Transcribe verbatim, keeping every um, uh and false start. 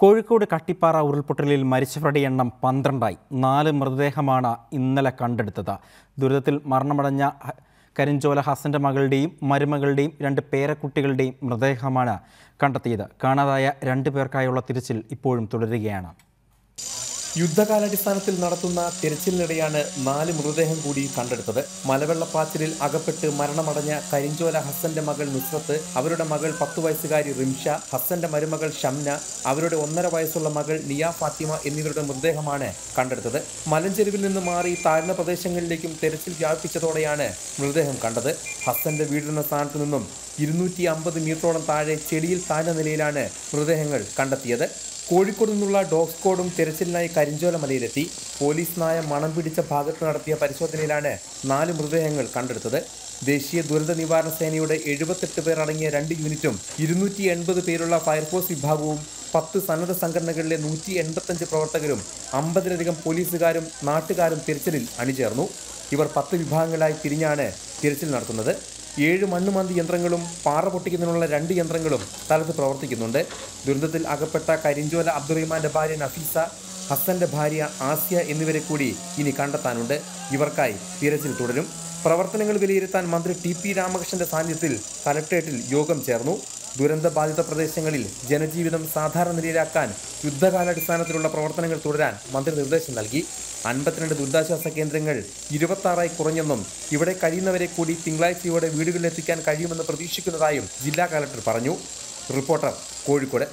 കോഴിക്കോട് കട്ടിപ്പാറ ഉരുൾപൊട്ടലിൽ മരിച്ചവരുടെ എണ്ണം പന്ത്രണ്ടായി. നാല് മൃതദേഹമാണ് ഇന്നലെ കണ്ടെടുത്തത്. ദുരിതത്തിൽ മരണമടഞ്ഞ കരിഞ്ചോല ഹസന്റെ മകളുടെയും മരുമകളുടെയും രണ്ട് പേരക്കുട്ടികളുടെയും മൃതദേഹമാണ് കണ്ടെത്തിയത്. കാണാതായ രണ്ടു പേർക്കായുള്ള തിരച്ചിൽ ഇപ്പോഴും തുടരുകയാണ്. യുദ്ധകാലാടിസ്ഥാനത്തിൽ നടത്തുന്ന തിരച്ചിലിനിടെയാണ് നാല് മൃതദേഹം കൂടി കണ്ടെടുത്തത്. മലവെള്ളപ്പാച്ചിലിൽ അകപ്പെട്ട് മരണമടഞ്ഞ കരിഞ്ചോല ഹസന്റെ മകൾ നുസ്രത്ത്, അവരുടെ മകൾ പത്തു വയസ്സുകാരി റിംഷ, ഹസന്റെ മരുമകൾ ഷംന, അവരുടെ ഒന്നര വയസ്സുള്ള മകൾ നിയ ഫാത്തിമ എന്നിവരുടെ മൃതദേഹമാണ് കണ്ടെടുത്തത്. മലഞ്ചെരുവിൽ നിന്ന് മാറി താഴ്ന്ന പ്രദേശങ്ങളിലേക്കും തെരച്ചിൽ വ്യാപിപ്പിച്ചതോടെയാണ് മൃതദേഹം കണ്ടത്. ഹസന്റെ വീടിരുന്ന സ്ഥാനത്തു നിന്നും ഇരുന്നൂറ്റി അമ്പത് മീറ്ററോളം താഴെ ചെടിയിൽ താഴ്ന്ന നിലയിലാണ് മൃതദേഹങ്ങൾ കണ്ടെത്തിയത്. കോഴിക്കോട് നിന്നുള്ള ഡോഗ് സ്ക്വാഡും തെരച്ചിലിനായി കരിഞ്ചോല മലയിലെത്തി. പോലീസ് നായ മണം പിടിച്ച ഭാഗത്ത് നടത്തിയ പരിശോധനയിലാണ് നാല് മൃതദേഹങ്ങൾ കണ്ടെടുത്തത്. ദേശീയ ദുരന്ത നിവാരണ സേനയുടെ എഴുപത്തെട്ട് പേർ അടങ്ങിയ രണ്ട് യൂണിറ്റും ഇരുന്നൂറ്റി എൺപത് പേരുള്ള ഫയർഫോഴ്സ് വിഭാഗവും പത്ത് സന്നദ്ധ സംഘടനകളിലെ നൂറ്റി എൺപത്തഞ്ച് പ്രവർത്തകരും അമ്പതിലധികം പോലീസുകാരും നാട്ടുകാരും തിരച്ചിലിൽ അണിചേർന്നു. ഇവർ പത്ത് വിഭാഗങ്ങളായി തിരിഞ്ഞാണ് തിരച്ചിൽ നടത്തുന്നത്. ഏഴ് മണ്ണുമാന്തി യന്ത്രങ്ങളും പാറ പൊട്ടിക്കുന്നതിനുള്ള രണ്ട് യന്ത്രങ്ങളും സ്ഥലത്ത് പ്രവർത്തിക്കുന്നുണ്ട്. ദുരന്തത്തിൽ അകപ്പെട്ട കരിഞ്ചോല അബ്ദുറഹിമാന്റെ ഭാര്യ നഫീസ, ഹസന്റെ ഭാര്യ ആസിയ എന്നിവരെ കൂടി ഇനി കണ്ടെത്താനുണ്ട്. ഇവർക്കായി തിരച്ചിൽ തുടരും. പ്രവർത്തനങ്ങൾ വിലയിരുത്താൻ മന്ത്രി ടി പി രാമകൃഷ്ണന്റെ സാന്നിധ്യത്തിൽ കലക്ട്രേറ്റിൽ യോഗം ചേർന്നു. ദുരന്ത ബാധിത പ്രദേശങ്ങളിൽ ജനജീവിതം സാധാരണ നിലയിലാക്കാൻ യുദ്ധകാലാടിസ്ഥാനത്തിലുള്ള പ്രവർത്തനങ്ങൾ തുടരാൻ മന്ത്രി നിർദ്ദേശം നൽകി. അൻപത്തിരണ്ട് ദുരിതാശ്വാസ കേന്ദ്രങ്ങൾ ഇരുപത്തി ആറായി കുറഞ്ഞെന്നും ഇവിടെ കഴിയുന്നവരെ കൂടി തിങ്കളാഴ്ചയോടെ വീടുകളിലെത്തിക്കാൻ കഴിയുമെന്ന് പ്രതീക്ഷിക്കുന്നതായും ജില്ലാ കലക്ടർ പറഞ്ഞു. റിപ്പോർട്ടർ, കോഴിക്കോട്.